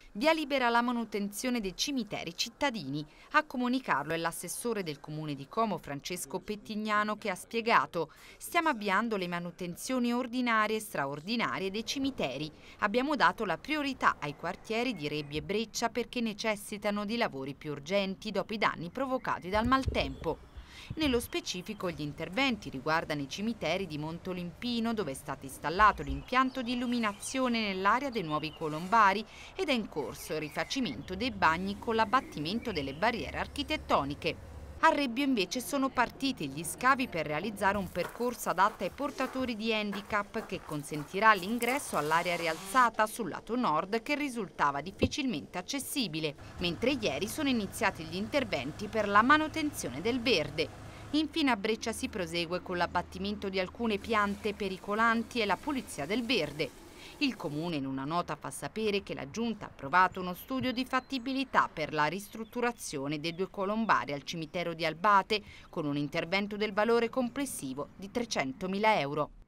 Via libera alla manutenzione dei cimiteri cittadini. A comunicarlo è l'assessore del comune di Como, Francesco Pettignano, che ha spiegato: stiamo avviando le manutenzioni ordinarie e straordinarie dei cimiteri. Abbiamo dato la priorità ai quartieri di Rebbio e Breccia perché necessitano di lavori più urgenti dopo i danni provocati dal maltempo. Nello specifico gli interventi riguardano i cimiteri di Montolimpino, dove è stato installato l'impianto di illuminazione nell'area dei nuovi colombari ed è in corso il rifacimento dei bagni con l'abbattimento delle barriere architettoniche. A Rebbio invece sono partiti gli scavi per realizzare un percorso adatto ai portatori di handicap che consentirà l'ingresso all'area rialzata sul lato nord che risultava difficilmente accessibile, mentre ieri sono iniziati gli interventi per la manutenzione del verde. Infine a Breccia si prosegue con l'abbattimento di alcune piante pericolanti e la pulizia del verde. Il comune in una nota fa sapere che la giunta ha approvato uno studio di fattibilità per la ristrutturazione dei 2 colombari al cimitero di Albate con un intervento del valore complessivo di 300.000 euro.